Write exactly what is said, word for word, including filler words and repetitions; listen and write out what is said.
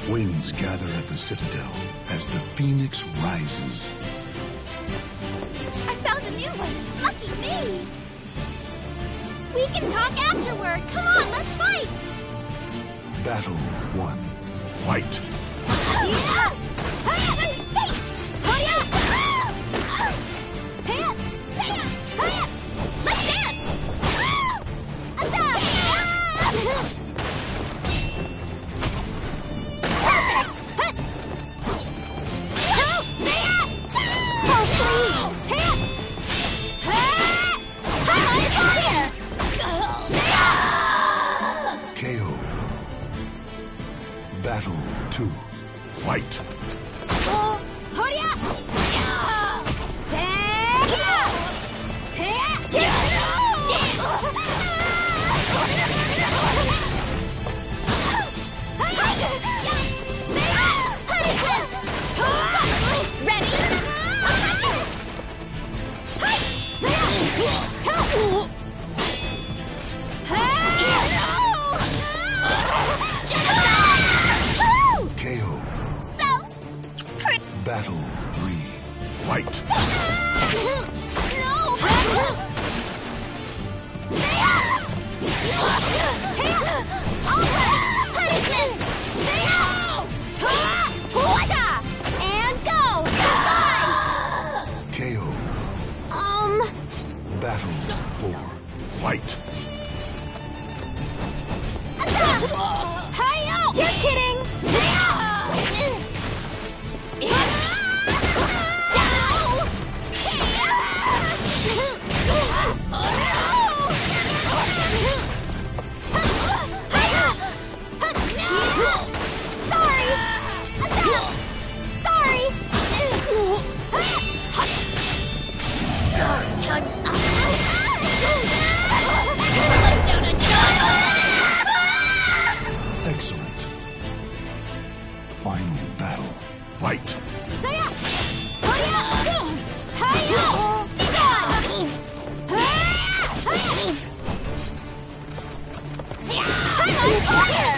Winds gather at the citadel as the phoenix rises. I found a new one. Lucky me. We can talk afterward. Come on, let's fight. Battle one. Fight. Yeah. Let's dance. Perfect. K O. Battle two. Fight. K O. So, Battle three. Fight. And go! K O. Um... Battle four. Fight. Hi-yo! Just kidding! Sorry! Sorry! Sorry, time's up! Lay down and die! Excellent. Final battle. Fight. I'm on fire!